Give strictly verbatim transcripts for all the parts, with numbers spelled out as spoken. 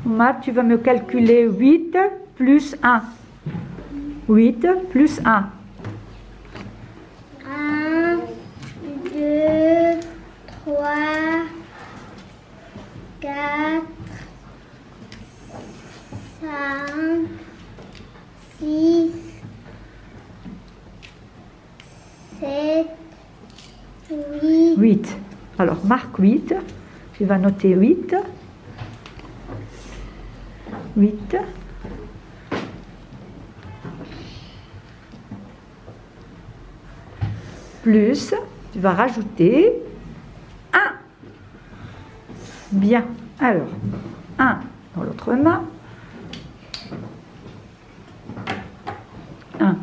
Omar, tu vas me calculer huit plus un. huit plus un. un, deux, trois, quatre, cinq, six, sept, huit. huit. Alors, marque huit. Tu vas noter huit. huit. Plus, tu vas rajouter un. Bien. Alors, un dans l'autre main. un.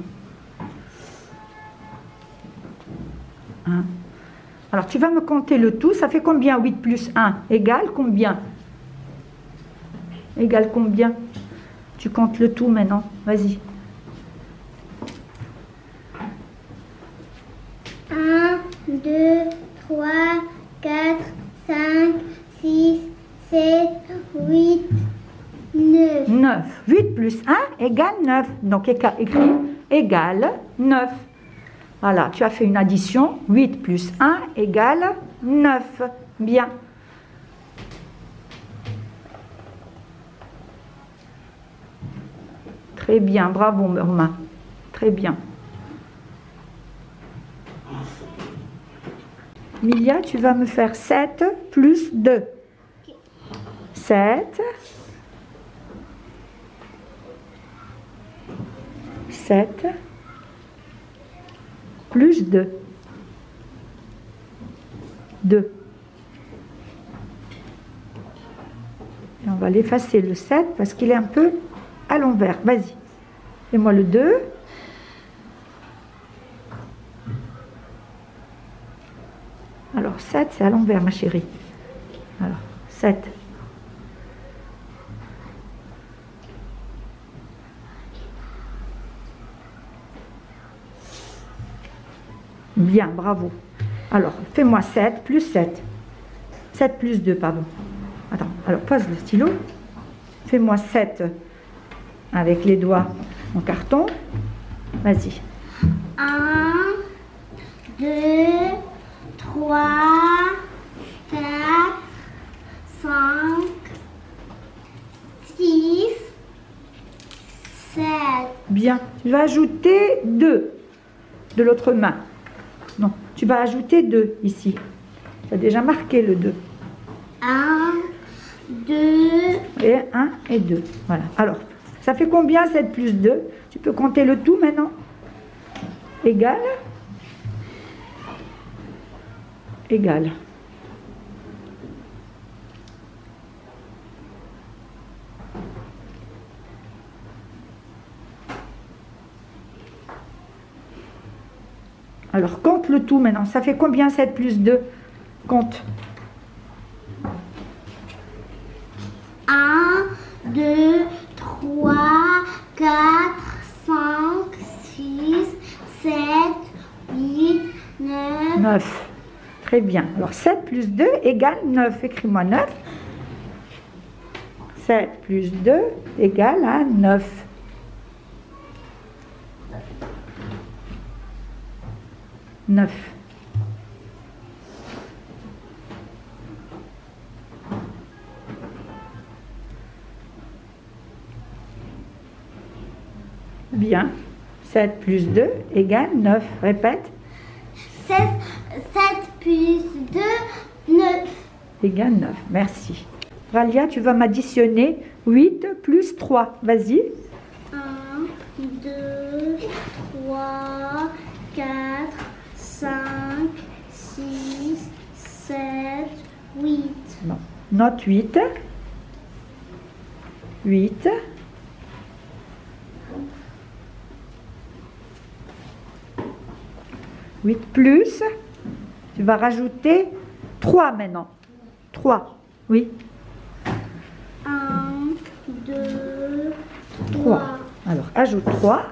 un. Alors, tu vas me compter le tout. Ça fait combien? huit plus un égale combien? Égale combien? Tu comptes le tout maintenant. Vas-y. un, deux, trois, quatre, cinq, six, sept, huit, neuf. neuf. huit plus un égale neuf. Donc, écrit égale neuf. Voilà, tu as fait une addition. huit plus un égale neuf. Bien. Très bien, bravo Romain. Très bien. Milia, tu vas me faire sept plus deux. sept. sept. Plus deux. deux. Et on va l'effacer le sept parce qu'il est un peu à l'envers. Vas-y. Fais-moi le deux. Alors, sept, c'est à l'envers, ma chérie. Alors, sept. Bien, bravo. Alors, fais-moi sept plus sept. sept plus deux, pardon. Attends, alors pose le stylo. Fais-moi sept avec les doigts en carton. Vas-y. un, deux, trois, quatre, cinq, six, sept. Bien. Tu vas ajouter deux de l'autre main. Non, tu vas ajouter deux ici. Tu as déjà marqué le deux. un, deux. Et un et deux. Voilà. Alors, ça fait combien sept plus deux? Tu peux compter le tout maintenant. Égal. Égal. Alors, compte le tout maintenant. Ça fait combien sept plus deux? Compte. un, deux, trois, quatre, cinq, six, sept, huit, neuf. neuf. Très bien. Alors, sept plus deux égale neuf. Écris-moi neuf. sept plus deux égale à neuf. neuf. Bien. sept plus deux égale neuf. Répète. sept plus deux, neuf. Égale neuf. Merci. Ralia, tu vas m'additionner huit plus trois. Vas-y. un, deux, trois, quatre, cinq, six, sept, huit. Non. Note huit. huit. huit plus, tu vas rajouter trois maintenant. trois, oui. un, deux, trois. trois. Alors, ajoute trois.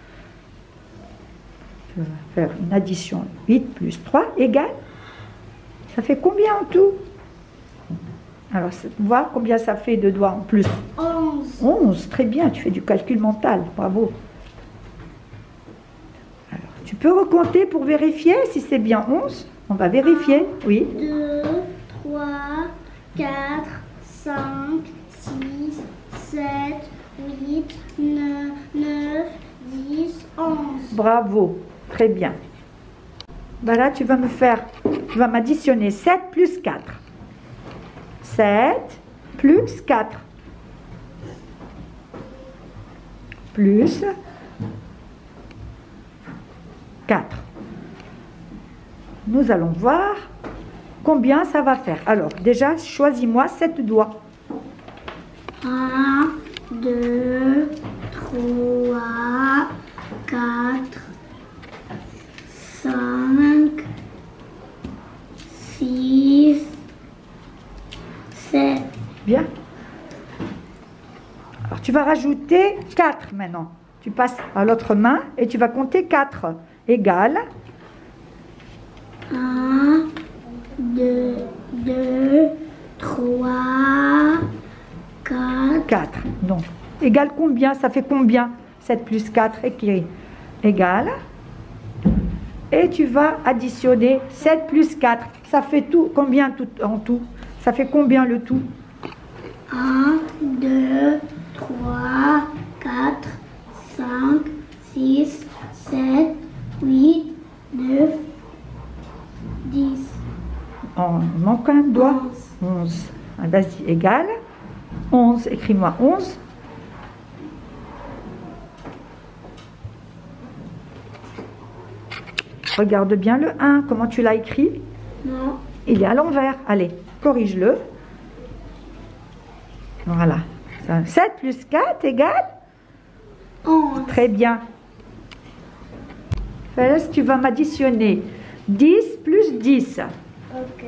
Tu vas faire une addition. huit plus trois égale. Ça fait combien en tout? Alors, voir combien ça fait de doigts en plus. onze. onze, très bien, tu fais du calcul mental, bravo. Alors, tu peux recompter pour vérifier si c'est bien onze. On va vérifier, oui. deux, trois, quatre, cinq, six, sept, huit, neuf, dix, onze. Bravo, très bien. Ben là, tu vas me faire, tu vas m'additionner sept plus quatre. sept plus quatre. Plus quatre. Nous allons voir combien ça va faire. Alors, déjà, choisis-moi sept doigts. un, deux, trois, quatre, cinq, six, sept. Bien. Alors, tu vas rajouter quatre maintenant. Tu passes à l'autre main et tu vas compter quatre. Égal. un, deux, deux, trois, quatre. quatre. Donc, égal combien? Ça fait combien? sept plus quatre, écrit. Égal. Et tu vas additionner sept plus quatre. Ça fait tout. Combien tout, en tout? Ça fait combien le tout? un, deux, trois, quatre, cinq, six, sept, huit, neuf, dix. On manque un doigt. onze. onze. Ah, vas-y, égal. onze. Écris-moi onze. Regarde bien le un. Comment tu l'as écrit? Non. Il est à l'envers. Allez, corrige-le. Voilà. sept plus quatre égale? onze. Très bien. Félix, tu vas m'additionner dix plus dix. Ok.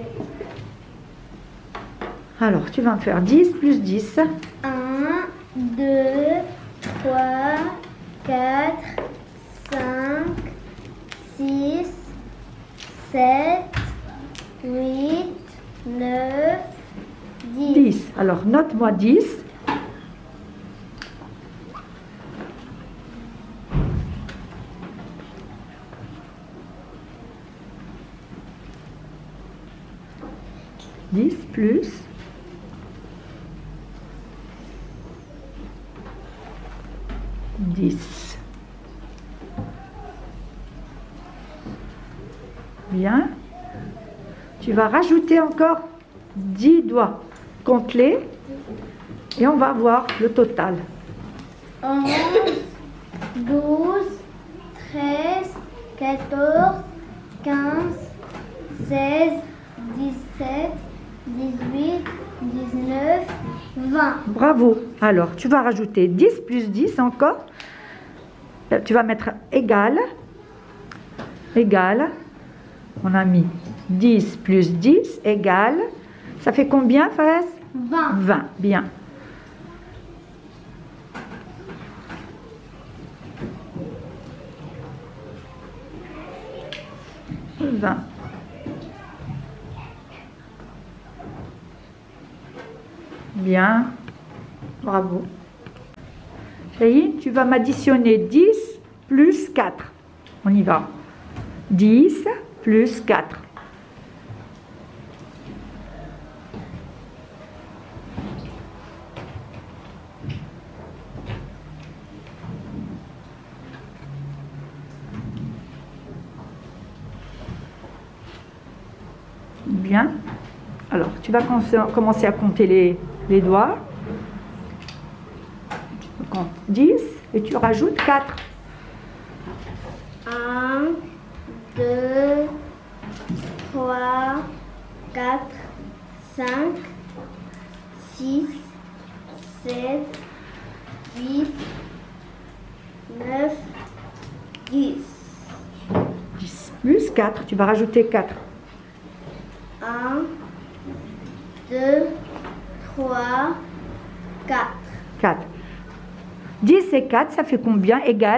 Alors, tu vas me faire dix plus dix. un, deux, trois, quatre, cinq, six, sept, huit, neuf, dix. dix. Alors, note-moi dix. dix plus dix. Bien. Tu vas rajouter encore dix doigts. Compte-les et on va voir le total. onze, douze, treize, quatorze, quinze, seize, dix-sept, dix-huit, dix-neuf, vingt. Bravo. Alors, tu vas rajouter dix plus dix encore. Euh, Tu vas mettre égal. Égal. On a mis dix plus dix égale. Ça fait combien, Fares? vingt. vingt. Bien. vingt. Bien. Bravo. Chérie, tu vas m'additionner dix plus quatre. On y va. dix plus quatre. Bien. Alors, tu vas commencer à compter les, les doigts. Tu comptes dix et tu rajoutes quatre. un, deux, trois, quatre, cinq, six, sept, huit, neuf, dix. dix plus quatre, tu vas rajouter quatre. un, deux, trois, quatre. quatre. dix et quatre, ça fait combien? Égal.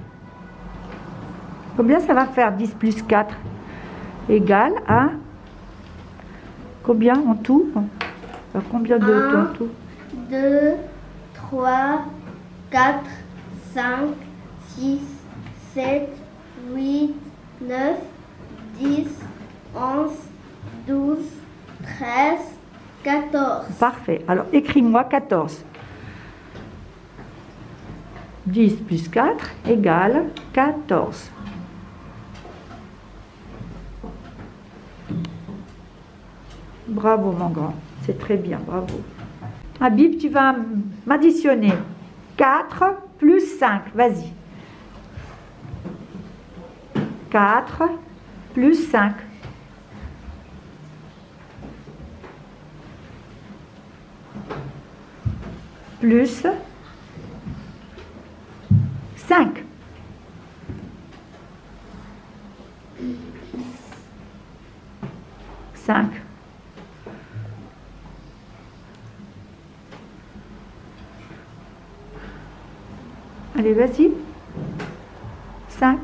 Combien ça va faire dix plus quatre? Égal à combien en tout? On va combien de Un. tout en tout? deux, trois, quatre, cinq, six, sept, huit, neuf, dix, onze, douze, treize, quatorze. Parfait. Alors, écris-moi quatorze. dix plus quatre égale quatorze. Bravo, mon grand. C'est très bien, bravo. Habib, tu vas m'additionner quatre plus cinq. Vas-y. quatre plus cinq. Plus cinq. cinq. Allez, vas-y. cinq.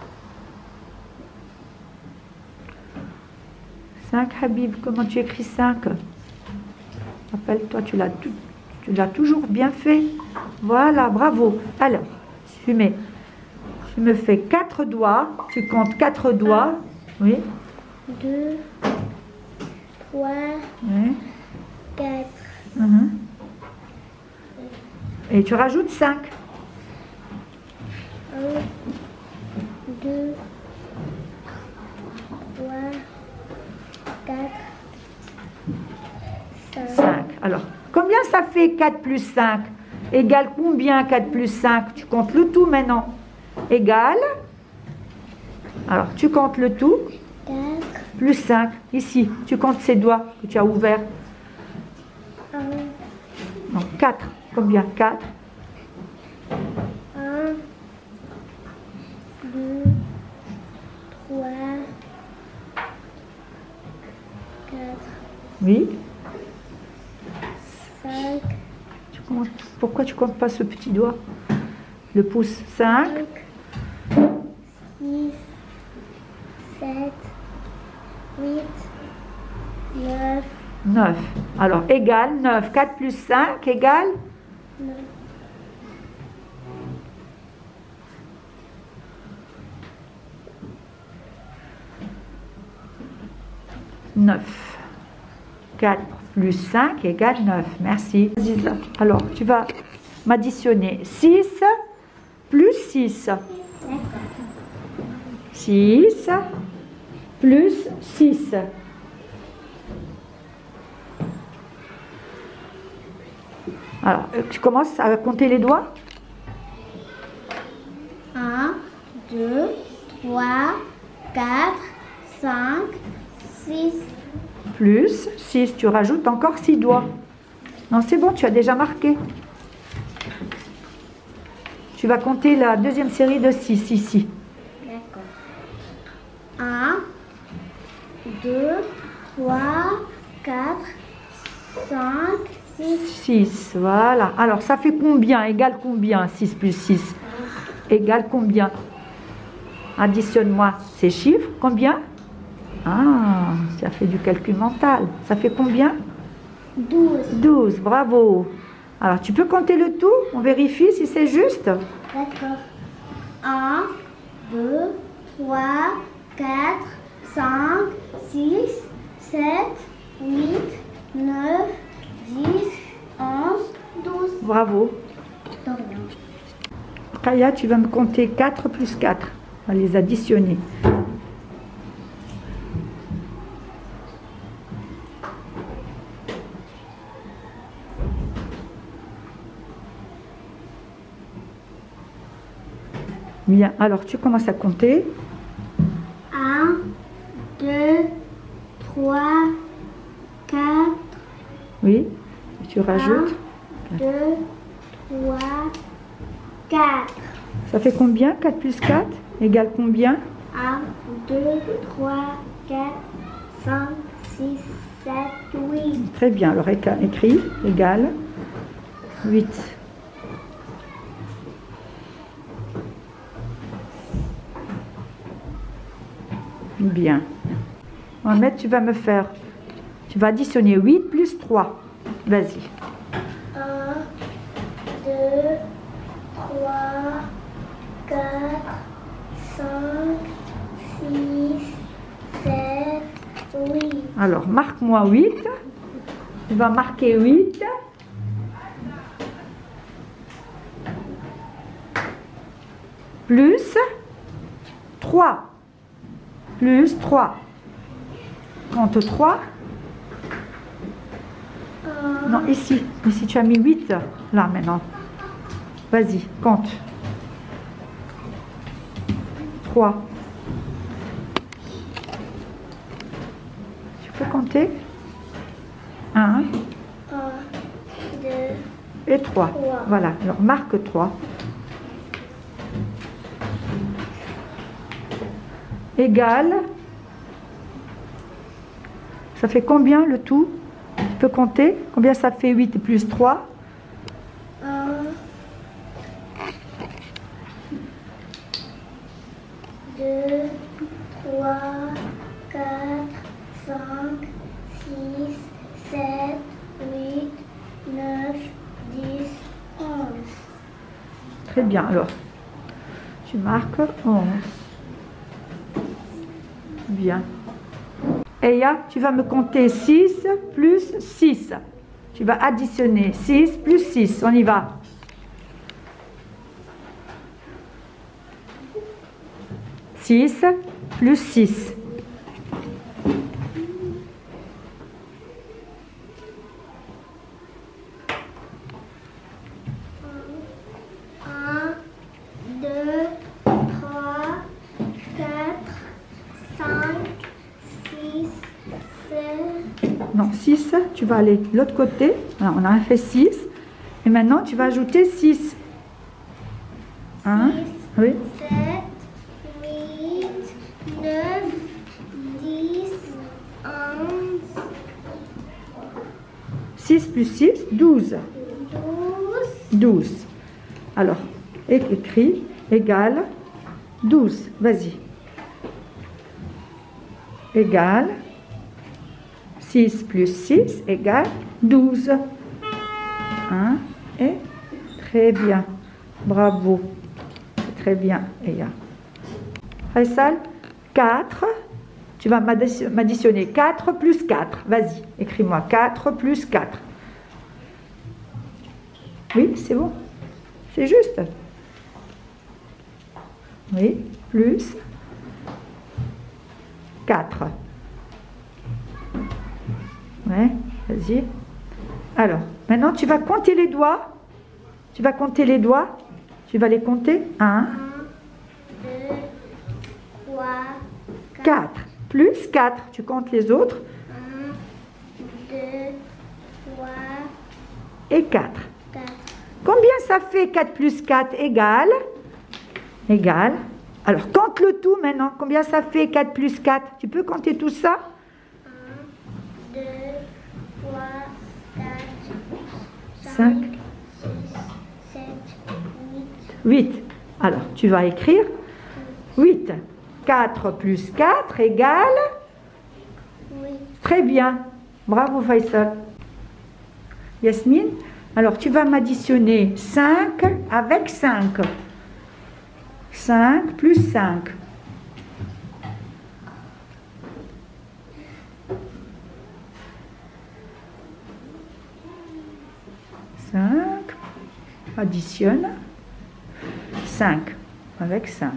cinq, Habib, comment tu écris cinq? Rappelle-toi, tu l'as tu, tu l'as toujours bien fait. Voilà, bravo. Alors, tu mets, tu me fais quatre doigts, tu comptes quatre doigts. Oui. deux, trois, Oui. quatre. Mhm. Et tu rajoutes cinq. un, deux, trois, quatre, cinq. cinq. Alors, combien ça fait quatre plus cinq? Égale combien quatre plus cinq? Tu comptes le tout maintenant. Égale. Alors, tu comptes le tout. quatre, Plus cinq. Ici, tu comptes ces doigts que tu as ouverts. un, Non, quatre. Combien? quatre. un, deux, trois, quatre, Oui. cinq, Tu comptes- Pourquoi tu comptes pas ce petit doigt? Le pouce. cinq. six, sept, huit, neuf, neuf. Alors, égale neuf. quatre plus cinq égale neuf. neuf. quatre plus cinq égale neuf. Merci. Ziza. Alors, tu vas m'additionner six plus six. six plus six. Alors, euh, tu commences à compter les doigts. un, deux, trois, quatre, cinq, six. Plus six, tu rajoutes encore six doigts. Non, c'est bon, tu as déjà marqué. Tu vas compter la deuxième série de six ici. D'accord. un, deux, trois, quatre, cinq, six. six, voilà. Alors, ça fait combien? Égale combien? six plus six. Égale combien? Additionne-moi ces chiffres. Combien? Ah, ça fait du calcul mental. Ça fait combien? douze. douze, bravo. Alors, tu peux compter le tout? On vérifie si c'est juste. D'accord. un, deux, trois, quatre, cinq, six, sept, huit, neuf, dix, onze, douze. Bravo. De rien. Kaya, tu vas me compter quatre plus quatre. On va les additionner. Bien, alors tu commences à compter. un, deux, trois, quatre, Oui, et tu rajoutes. deux, trois, quatre. Ça fait combien? quatre plus quatre égale combien? un, deux, trois, quatre, cinq, six, sept, huit. Très bien, alors éca- écrit égale huit. Bien. Mohamed, tu vas me faire, tu vas additionner huit plus trois. Vas-y. un, deux, trois, quatre, cinq, six, sept, huit. Alors, marque-moi huit. Tu vas marquer huit. Plus trois. Plus trois. Compte trois. un, Non, ici. Ici, tu as mis huit. Là, maintenant. Vas-y, compte. trois. Tu peux compter? un. un, deux, Et trois. Trois. Voilà, alors marque trois. Égal. Ça fait combien le tout? Tu peux compter? Combien ça fait huit plus trois? un, deux, trois, quatre, cinq, six, sept, huit, neuf, dix, onze. Très bien, alors. Tu marques onze. Bien. Eya, tu vas me compter six plus six. Tu vas additionner six plus six. On y va. six plus six. un, deux, trois, quatre, cinq, six, sept. Non, six, tu vas aller de l'autre côté. Alors, on a fait six. Et maintenant, tu vas ajouter six. un, oui, sept, huit, neuf, dix, onze, six plus six, douze. douze, douze. Alors, é- écris égale douze. Vas-y. Égale six plus six égale douze. Hein? Et très bien. Bravo. C'est très bien, Eya. Faisal, quatre. Tu vas m'addi- m'additionner quatre plus quatre. Vas-y, écris-moi quatre plus quatre. Oui, c'est bon. C'est juste. Oui, plus quatre. Ouais, vas-y. Alors, maintenant, tu vas compter les doigts. Tu vas compter les doigts. Tu vas les compter. un, un, deux, trois, quatre, quatre. Plus quatre. Tu comptes les autres. un, deux, trois, Et quatre. quatre. Combien ça fait quatre plus quatre égale? Égale. Alors, compte le tout maintenant. Combien ça fait quatre plus quatre? Tu peux compter tout ça? un, deux, trois, quatre, Cinq. cinq, six, sept, huit. huit. Alors, tu vas écrire huit. quatre plus quatre égale? Oui. Très bien. Bravo, Faisal. Yasmine, alors tu vas m'additionner cinq avec cinq. cinq plus cinq. cinq. Additionne. cinq avec cinq.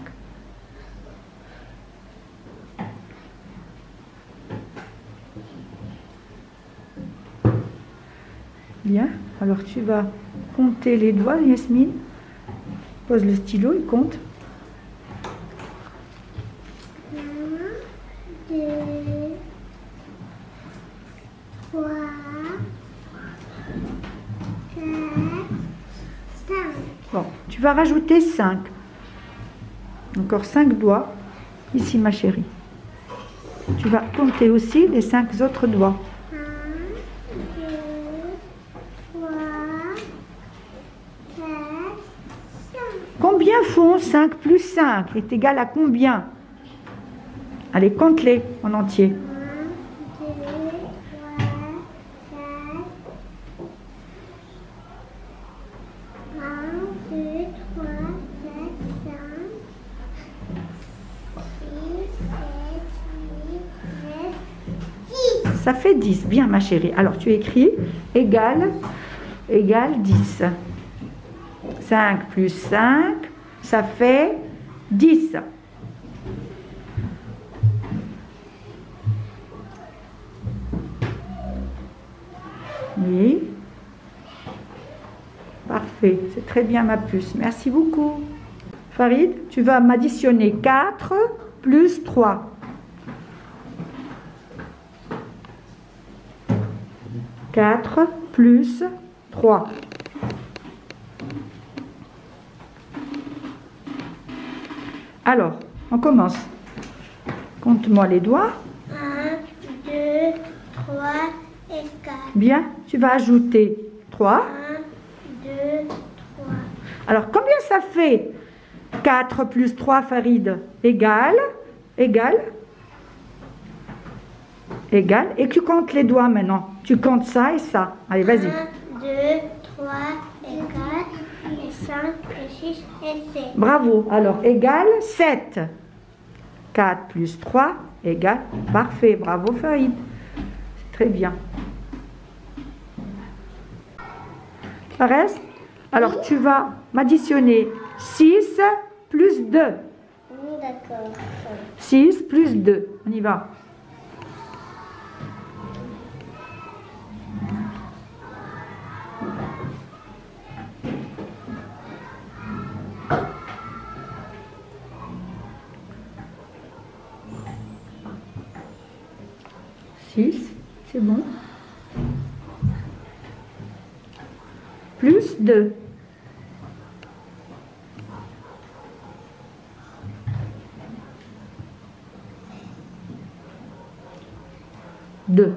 Bien, alors tu vas compter les doigts, Yasmine. Pose le stylo et compte. un, deux, trois, quatre, cinq. Bon, tu vas rajouter cinq. Encore cinq doigts. Ici, ma chérie. Tu vas compter aussi les cinq autres doigts. un, deux, trois, quatre, cinq. Combien font cinq plus cinq est égal à combien? Allez, compte-les en entier. un, deux, trois, quatre, Ça fait dix. Bien, ma chérie. Alors, tu écris égal, égal dix. cinq plus cinq, ça fait dix. Oui. Parfait. C'est très bien, ma puce. Merci beaucoup. Farid, tu vas m'additionner quatre plus trois. quatre plus trois. Alors, on commence. Compte-moi les doigts. un, deux, trois et quatre. Bien, tu vas ajouter trois. un, deux, trois. Alors, combien ça fait quatre plus trois, Farid? Égal, égal, égal. Et tu comptes les doigts maintenant. Tu comptes ça et ça. Allez, vas-y. un, deux, trois et quatre et cinq et six et sept. Bravo. Alors, égal sept. quatre plus trois égale. Parfait. Bravo, Farid. C'est très bien. Fares, alors tu vas m'additionner six plus deux. D'accord. six plus deux. On y va. six, c'est bon. Plus deux. deux.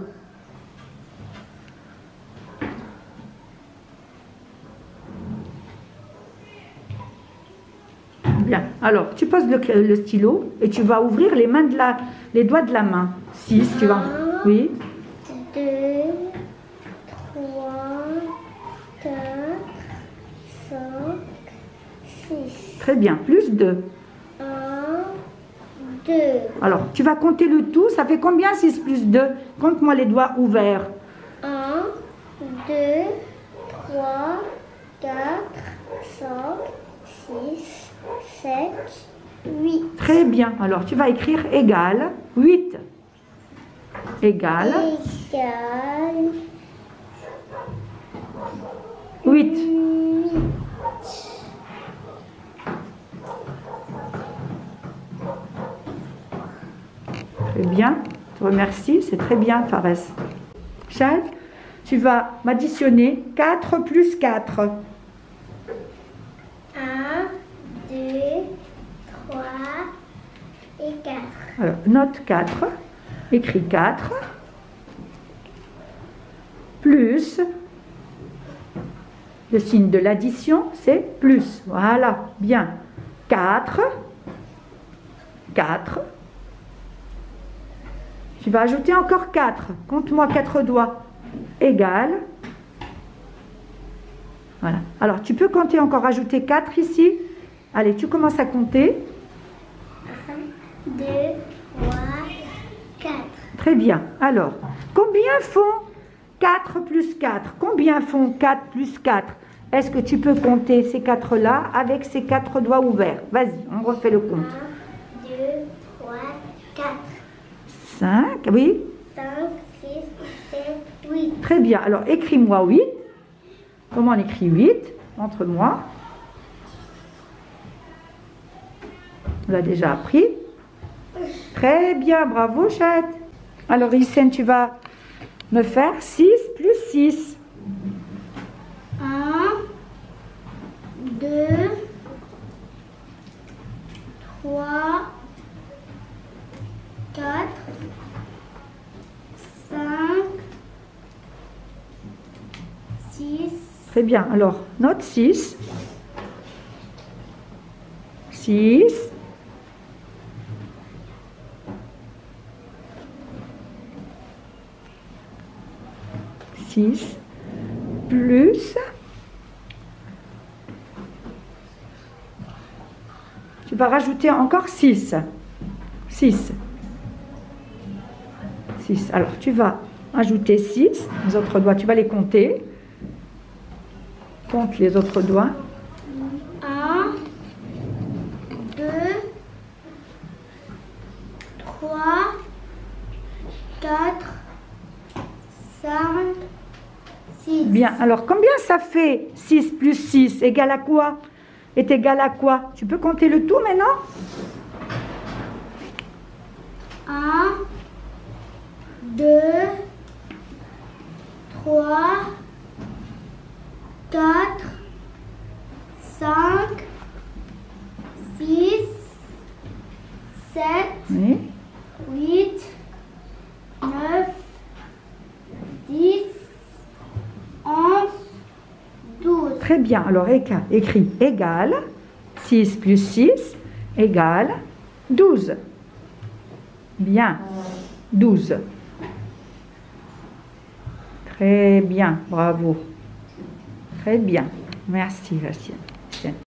Bien. Alors, tu poses le, le stylo et tu vas ouvrir les mains de la, les doigts de la main. six, tu vas. Oui. deux, trois, quatre, cinq, six. Très bien. Plus deux. un, deux. Alors, tu vas compter le tout. Ça fait combien six plus deux? Compte-moi les doigts ouverts. un, deux, trois, quatre, cinq, six, sept, huit. Très bien. Alors, tu vas écrire égal huit. Égal Égal huit. huit. Très bien. Je te remercie. C'est très bien, Fares. Chad, tu vas m'additionner quatre plus quatre. un, deux, trois et quatre. Alors, note quatre. Écris quatre. Plus. Le signe de l'addition, c'est plus. Voilà. Bien. quatre. quatre. Tu vas ajouter encore quatre. Compte-moi quatre doigts. Égal. Voilà. Alors, tu peux compter encore, ajouter quatre ici. Allez, tu commences à compter. un, deux, trois, quatre. Très bien. Alors, combien font quatre plus quatre? Combien font quatre plus quatre? Est-ce que tu peux compter ces quatre-là avec ces quatre doigts ouverts? Vas-y, on refait le compte. un, deux, trois, quatre. cinq, oui. cinq, six, sept, huit. Très bien. Alors, écris-moi huit. Comment on écrit huit? Montre-moi. On l'a déjà appris. Très bien, bravo, Chad. Alors, Hissène, tu vas me faire six plus six. un, deux, trois, quatre, cinq, six, Très bien. Alors, note six. six. six. Plus. Tu vas rajouter encore six. six. six. Alors, tu vas ajouter six, les autres doigts, tu vas les compter. Compte les autres doigts. un, deux, trois, quatre, cinq, six. Bien, alors combien ça fait six plus six égale à quoi? Est égal à quoi? Tu peux compter le tout maintenant? un, deux, trois, quatre, cinq, six, sept, Oui. huit, neuf, dix, onze, douze. Très bien, alors éca- écris égal, six plus six égale douze. Bien, douze. Très bien, bravo. Très bien, merci Bastien.